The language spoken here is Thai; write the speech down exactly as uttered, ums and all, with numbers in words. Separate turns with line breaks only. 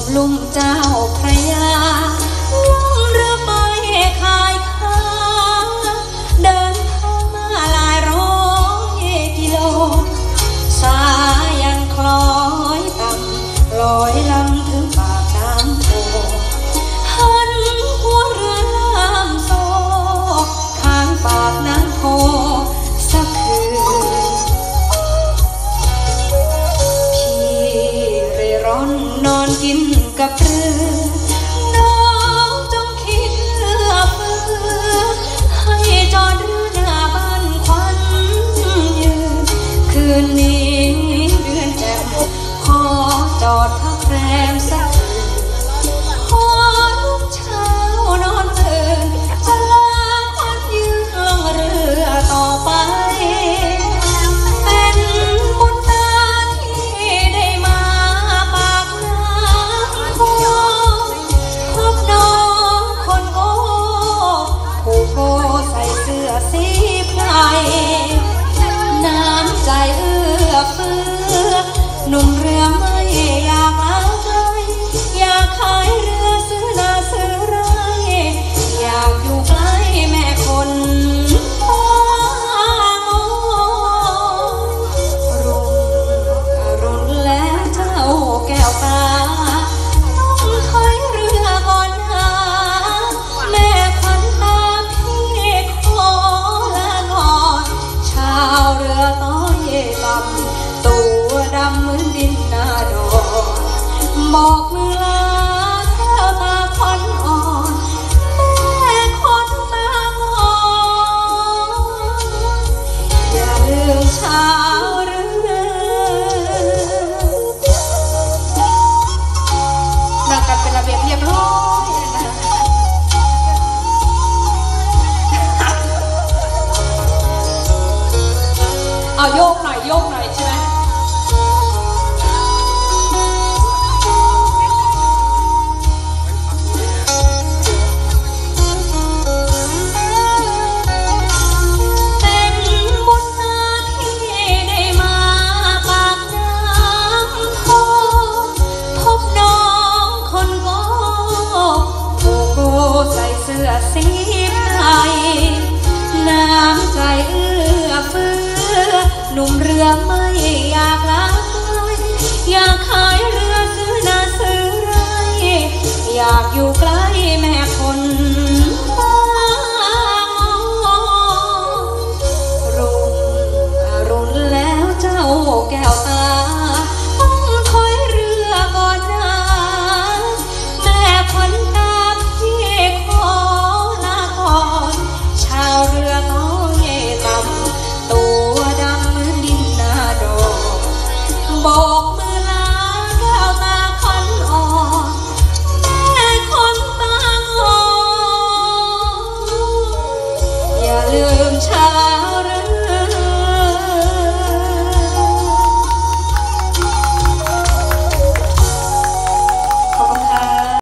ลุ่มเจ้าพระยาล่องเรือไปขายค้าเดินทางมาหลายร้อยกิโลสายันคล้อยต่ำลอยลำถึงปากน้ำโพหันหัวเรือลำโซข้างปากน้ำโพสักคืนพี่เร่ร่อนนอนกินกับเรือน้องจงคิดเลือกเพื่อให้จอดเรือหน้าบ้านควันยืนคืนนี้เดือนแจ่มขอจอดพักแรมสักคืนพอรุ่งเช้านอนตื่นจะลาควันยืนล่องเรือต่อไปเป็นบุญตาที่ได้มาปากน้ำโพพบน้องคนโง่ผู้โบใส่เสื้อสีไพรน้ำใจเอื้อเฟื้อหนุ่มเรือไม่อยากลาไกลอยากขายเรือซื้อนาซื้อไรอยากอยู่ใกล้แม่คนฟ้างอรุ่งอรุณแล้วเจ้าแก้วตาต้องถอยเรือก่อนหาแม่ควันตาพี่ขอลาก่อนชาวเรือต้อยต่ำตัวดำเหมือนดินนาดอนบอกมือลาแก้วตาควันอ่อนแม่คนตางอนอย่าลืมชาวเรือนั่งกันเป็นระเบียบเรียบร้อยนะเอาโยกหน่อยโยกหน่อยใช่ไหมเป็นบุญตาที่ได้มาปากน้ำโพพบน้องคนโง่ผู้โบใส่เสื้อสีไพรน้ำใจเอื้อเฟื้อหนุ่มเรือไม่อยากลาไกลอยากขายเรือซื้อนาซื้อไรอยากอยู่ใกล้